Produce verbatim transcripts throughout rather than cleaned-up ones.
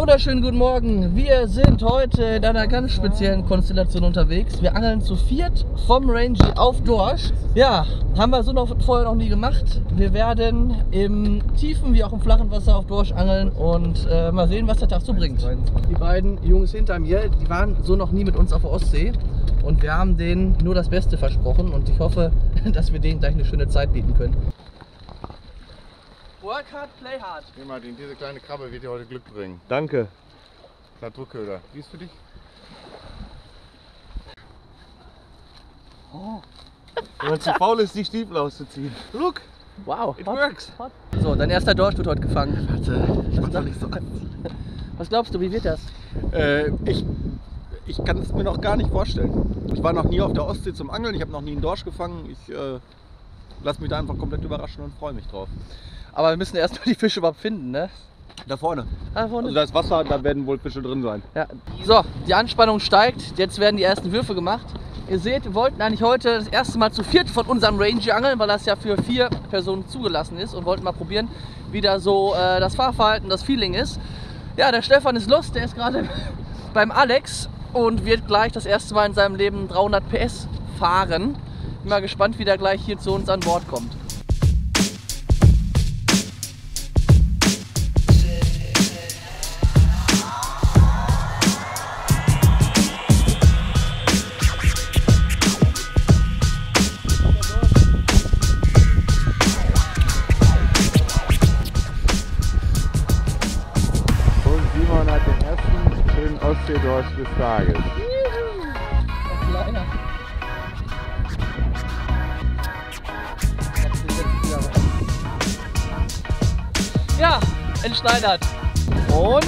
wunderschönen guten Morgen. Wir sind heute in einer ganz speziellen Konstellation unterwegs. Wir angeln zu viert vom Rangy auf Dorsch. Ja, haben wir so noch vorher noch nie gemacht. Wir werden im tiefen wie auch im flachen Wasser auf Dorsch angeln und äh, mal sehen, was der Tag so bringt. Die beiden Jungs hinter mir, die waren so noch nie mit uns auf der Ostsee und wir haben denen nur das Beste versprochen und ich hoffe, dass wir denen gleich eine schöne Zeit bieten können. Work hard, play hard. Nee, Martin, diese kleine Krabbe wird dir heute Glück bringen. Danke. Naturköder. Wie ist für dich? Oh. Wenn man zu faul ist, die Stiefel auszuziehen. Look, Wow, it hot, works. hot. So, dein erster Dorsch wird heute gefangen. Warte, ich mach doch nicht so an. Was glaubst du, wie wird das? Äh, ich ich kann es mir noch gar nicht vorstellen. Ich war noch nie auf der Ostsee zum Angeln, ich habe noch nie einen Dorsch gefangen. Ich äh, lasse mich da einfach komplett überraschen und freue mich drauf. Aber wir müssen erstmal die Fische überhaupt finden, ne? Da vorne. Da vorne. Also da ist Wasser, da werden wohl Fische drin sein. Ja. So, die Anspannung steigt. Jetzt werden die ersten Würfe gemacht. Ihr seht, wir wollten eigentlich heute das erste Mal zu viert von unserem Rangy angeln, weil das ja für vier Personen zugelassen ist und wollten mal probieren, wie da so äh, das Fahrverhalten, das Feeling ist. Ja, der Stefan ist los, der ist gerade beim Alex und wird gleich das erste Mal in seinem Leben dreihundert P S fahren. Bin mal gespannt, wie der gleich hier zu uns an Bord kommt. Simon hat den ersten schönen Ostseedorsch des Tages. Kleiner. Ja, entschneidert. Und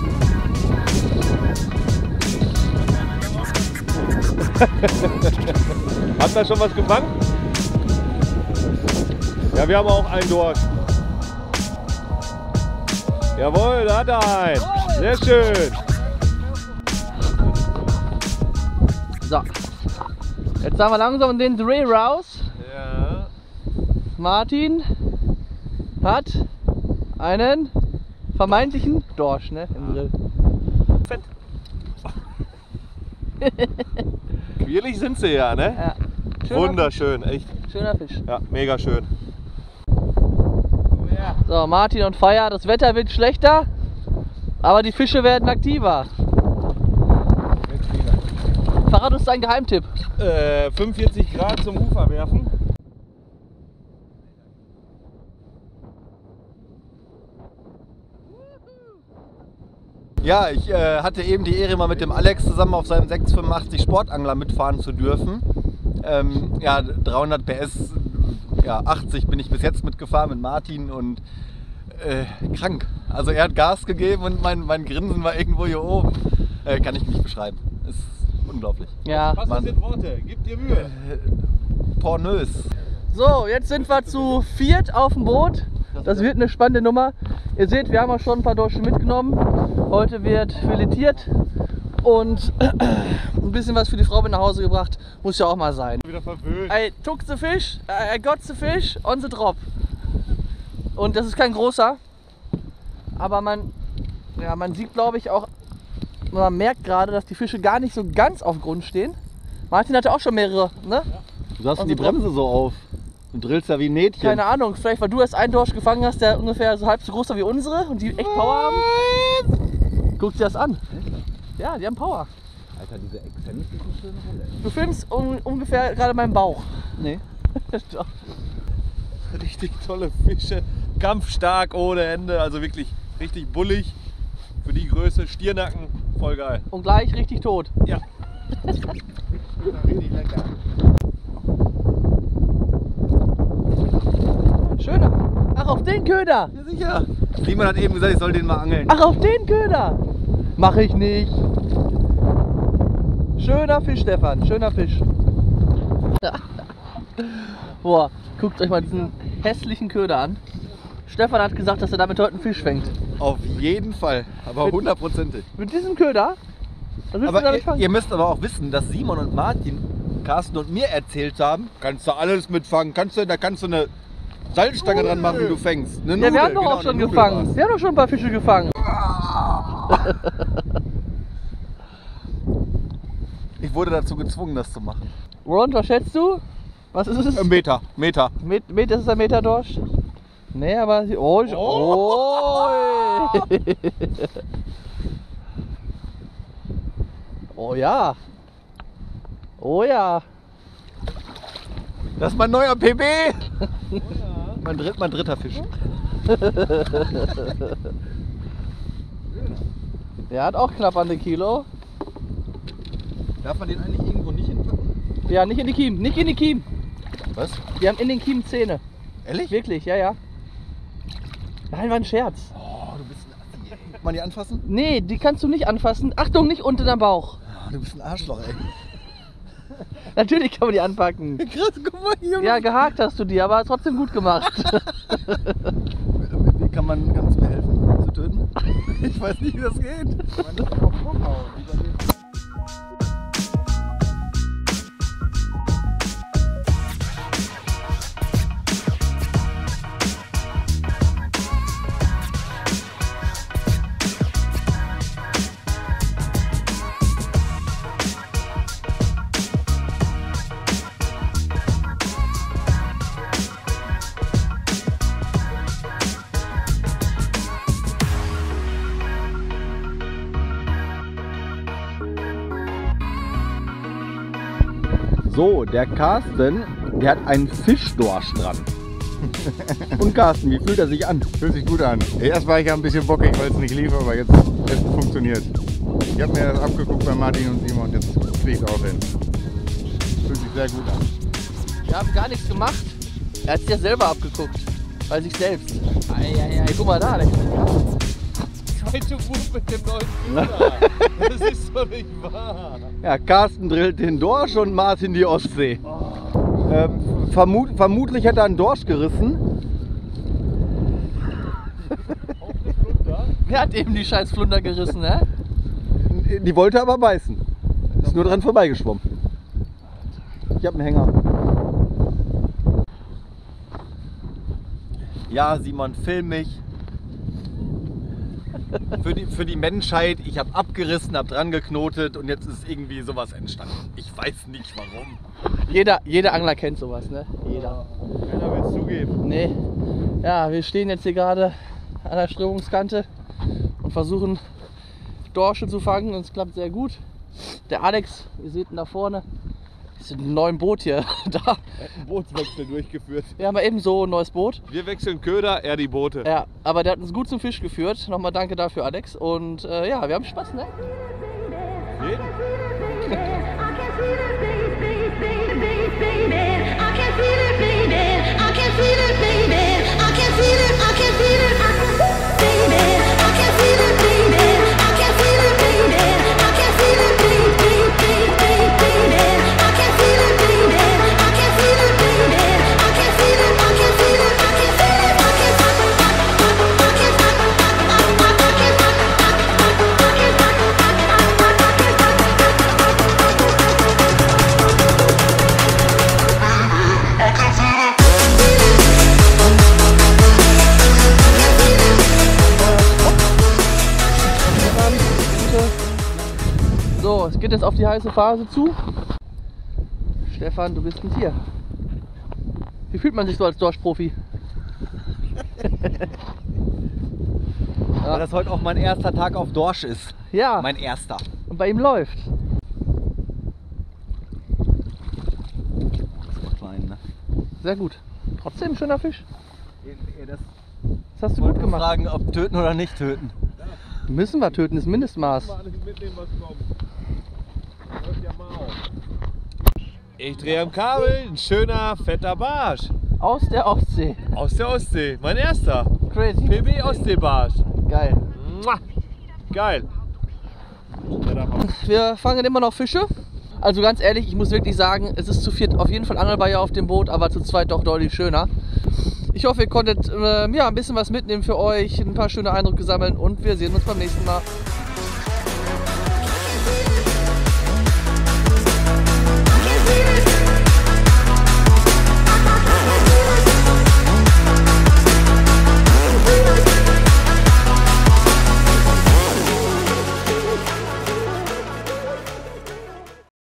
Habt ihr schon was gefangen? Ja, wir haben auch einen Dorsch. Jawohl, da hat er einen. Sehr schön. so. Jetzt haben wir langsam den Dreh raus. Ja. Martin hat einen vermeintlichen Dorsch, ne, im Grill. Fett. Quirlig sind sie ja, ne? Ja. Schöner Wunderschön, echt. Fisch. Schöner Fisch. Ja, mega schön. So, Martin und Feier, das Wetter wird schlechter, aber die Fische werden aktiver. Verrat uns deinen Geheimtipp. Äh, fünfundvierzig Grad zum Ufer werfen. Ja, ich äh, hatte eben die Ehre, mal mit dem Alex zusammen auf seinem sechs fünfundachtzig Sportangler mitfahren zu dürfen. Ähm, ja, dreihundert P S, ja, achtzig bin ich bis jetzt mitgefahren mit Martin und äh, krank. Also er hat Gas gegeben und mein, mein Grinsen war irgendwo hier oben. Äh, kann ich nicht beschreiben. Ist unglaublich. Ja. Was sind Worte? Gib dir Mühe. Äh, pornös. So, jetzt sind wir zu viert auf dem Boot. Das wird eine spannende Nummer. Ihr seht, wir haben auch schon ein paar Dorsche mitgenommen. Heute wird filetiert und ein bisschen was für die Frau mit nach Hause gebracht. Muss ja auch mal sein. Wieder verwöhnt. I took the fish, I got the fish on the drop. Und das ist kein großer, aber man, ja, man sieht, glaube ich, auch, man merkt gerade, dass die Fische gar nicht so ganz auf Grund stehen. Martin hatte auch schon mehrere, ne? Du hast Und die so Bremse so auf. Du drillst ja wie ein Nähtchen. Keine Ahnung, vielleicht weil du erst einen Dorsch gefangen hast, der ungefähr so halb so groß war wie unsere und die echt Power haben. Guck dir das an. Ja, die haben Power. Alter, diese Exzent ist eine schöne Rolle. Du filmst um, ungefähr gerade meinen Bauch. Nee. Doch. Richtig tolle Fische. Kampfstark ohne Ende. Also wirklich richtig bullig. Für die Größe. Stiernacken. Voll geil. Und gleich richtig tot. Ja. Richtig lecker. Schöner. Ach, auf den Köder. Ja, sicher. Simon hat eben gesagt, ich soll den mal angeln. Ach, auf den Köder. Mach ich nicht. Schöner Fisch, Stefan. Schöner Fisch. Boah, guckt euch mal diesen hässlichen Köder an. Stefan hat gesagt, dass er damit heute einen Fisch fängt. Auf jeden Fall. Aber Mit- hundertprozentig. Mit diesem Köder? Was willst du Aber damit ihr, fangen? ihr müsst aber auch wissen, dass Simon und Martin, Carsten und mir erzählt haben, kannst du alles mitfangen. Kannst du, da kannst du eine Salzstange dran machen, die du fängst. Eine Ja, wir Nudel, haben doch genau, auch schon eine Nudel gefangen. war's. Wir haben doch schon ein paar Fische gefangen. Ich wurde dazu gezwungen, das zu machen. Und was schätzt du? Was ist es? Ein Meter, Meter. Met, Meter ist es ein Meter Dorsch? Nee, aber... Oh! Oh, oh. Oh ja! Oh ja! Das ist mein neuer P B! Oh ja. mein, dritt, mein dritter Fisch. Der hat auch knapp an den Kilo. Darf man den eigentlich irgendwo nicht hinpacken? Ja, nicht in die Kiem, nicht in die Kiem. Was? Die haben in den Kiemen Zähne. Ehrlich? Wirklich, ja, ja. Nein, war ein Scherz. Oh, du bist ein Assi, ey. Kann man die anfassen? Nee, die kannst du nicht anfassen. Achtung, nicht unten am Bauch. Oh, du bist ein Arschloch, ey. Natürlich kann man die anpacken. Krass, guck mal hier. Ja, gehakt hast du die, aber trotzdem gut gemacht. Wie kann man, kannst du mir helfen, zu töten? Ich weiß nicht, wie das geht. Man muss auf Druck hauen. So, der Carsten, der hat einen Fischdorsch dran. Und Carsten, wie fühlt er sich an? Fühlt sich gut an. Erst war ich ja ein bisschen bockig, weil es nicht lief, aber jetzt, jetzt funktioniert. Ich habe mir das abgeguckt bei Martin und Simon und jetzt kriege ich es auch hin. Fühlt sich sehr gut an. Wir haben gar nichts gemacht. Er hat es ja selber abgeguckt. Bei sich selbst. Eieiei, guck mal da. Der Zweite Wurf mit dem neuen Führer. Das ist doch nicht wahr. Ja, Carsten drillt den Dorsch und Martin die Ostsee. Oh. Ähm, vermut, vermutlich hat er einen Dorsch gerissen. Wer hat eben die scheiß Flunder gerissen, ne? Die wollte aber beißen. Ist nur dran vorbeigeschwommen. Ich habe einen Hänger. Ja, Simon, film mich. Für die, für die Menschheit, ich habe abgerissen, habe dran geknotet und jetzt ist irgendwie sowas entstanden. Ich weiß nicht warum. Jeder, jeder Angler kennt sowas, ne? Jeder. Keiner will es zugeben. Nee. Ja, wir stehen jetzt hier gerade an der Strömungskante und versuchen Dorsche zu fangen und es klappt sehr gut. Der Alex, ihr seht ihn da vorne, ist in einem neuen Boot hier. Da. Er hat einen Bootswechsel durchgeführt. Wir haben eben so ein neues Boot. Wir wechseln Köder, er die Boote. Ja, aber der hat uns gut zum Fisch geführt. Nochmal danke dafür, Alex. Und äh, ja, wir haben Spaß, ne? Jeden? So, es geht jetzt auf die heiße Phase zu. Stefan, du bist ein Tier. Wie fühlt man sich so als Dorschprofi? Weil das heute auch mein erster Tag auf Dorsch ist. Ja, Mein erster. und bei ihm läuft. Klein, ne? Sehr gut. Trotzdem ein schöner Fisch. Das Das hast du wollte gut gemacht. fragen, ob töten oder nicht töten. Müssen wir töten, ist Mindestmaß. Mal alles mitnehmen, was kommt. Läuft ja mal auf. Ich drehe am Kabel, ein schöner, fetter Barsch. Aus der Ostsee. Aus der Ostsee, mein erster. Crazy. P B Ostseebarsch. Geil. Mua. Geil. Wir fangen immer noch Fische. Also ganz ehrlich, ich muss wirklich sagen, es ist zu viert auf jeden Fall Angelweiher auf dem Boot, aber zu zweit doch deutlich schöner. Ich hoffe, ihr konntet äh, ja, ein bisschen was mitnehmen für euch, ein paar schöne Eindrücke sammeln und wir sehen uns beim nächsten Mal.